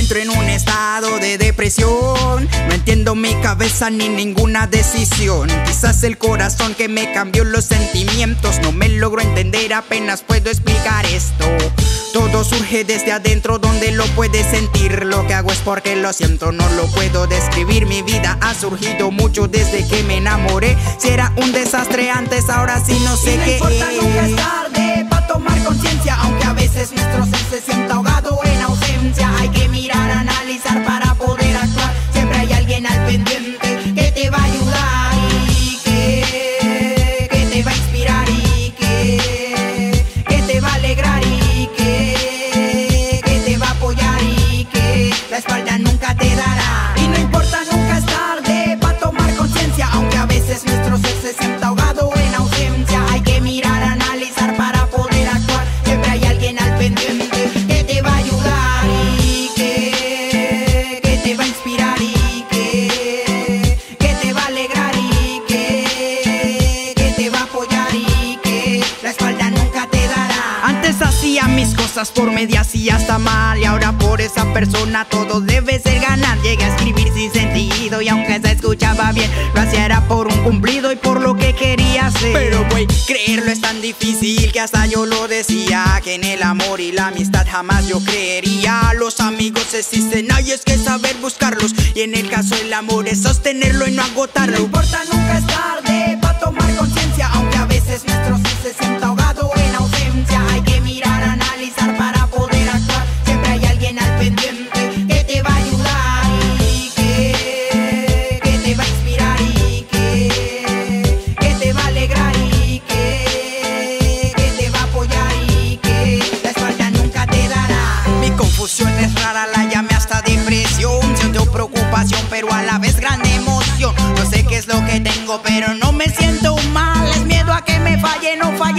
encuentro en un estado de depresión. No entiendo mi cabeza ni ninguna decisión. Quizás el corazón que me cambió los sentimientos. No me logro entender, apenas puedo explicar esto. Todo surge desde adentro, donde lo puedes sentir. Lo que hago es porque lo siento, no lo puedo describir. Mi vida ha surgido mucho desde que me enamoré. Si era un desastre antes, ahora sí no sé qué. No importa, nunca es tarde para tomar conciencia. Aunque a veces nuestro ser se sienta ahogado en ausencia. Hay que mirar, analizar para poder actuar. Siempre hay alguien al pendiente que te va a ayudar y que te va a inspirar y que te va a alegrar y que te va a apoyar y que la espalda nunca te dará. Y no importa, nunca es tarde para tomar conciencia. Aunque a veces nuestro ser se sienta ahogado en ausencia. Hay que mirar, analizar para poder actuar. Siempre hay alguien al pendiente que te va a ayudar y que te va a inspirar y que te va a alegrar y que te va a apoyar y que la espalda nunca te dará. Antes hacía mis cosas por medias y hasta mal, y ahora por esa persona todo debe ser ganar. Llegué a escribir sin sentido y aunque se escuchaba bien, lo hacía era por un cumplido y por lo que quería hacer. Pero güey, creerlo es tan difícil que hasta yo lo decía, que en el amor y la amistad jamás yo creería. Los amigos existen, hay es que saber buscarlos, y en el caso del amor es sostenerlo y no agotarlo. No importa, nunca es tarde para tomar conciencia. Aunque a veces nuestro ser se sienta ahogado en ausencia. Hay que mirar, analizar para poder actuar. Siempre hay alguien al pendiente que te va a ayudar y que te va a inspirar y que te va a alegrar y que te va a apoyar y que la espalda nunca te dará. Mi confusión es rara, la llamé hasta depresión. Siento preocupación pero a la vez gran emoción. No sé qué es lo que tengo pero no me siento mal. Es miedo a que me falle, no falle